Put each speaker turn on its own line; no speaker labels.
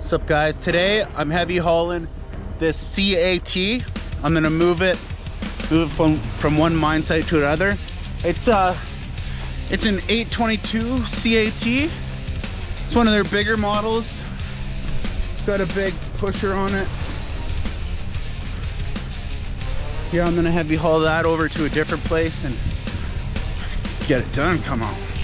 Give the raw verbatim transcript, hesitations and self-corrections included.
What's up, guys? Today I'm heavy hauling this C A T. I'm gonna move it, move it from from one mine site to another. It's uh, it's an eight twenty-two C A T. It's one of their bigger models. It's got a big pusher on it. Yeah, I'm gonna heavy haul that over to a different place and get it done. Come on.